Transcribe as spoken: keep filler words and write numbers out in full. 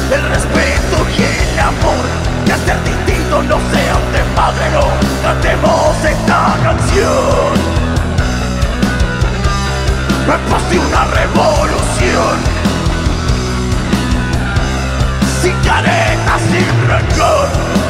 el respeto y el amor, que al ser distinto no sean de madre, no cantemos esta canción. Es posible una revolución, sin caretas, sin rencor.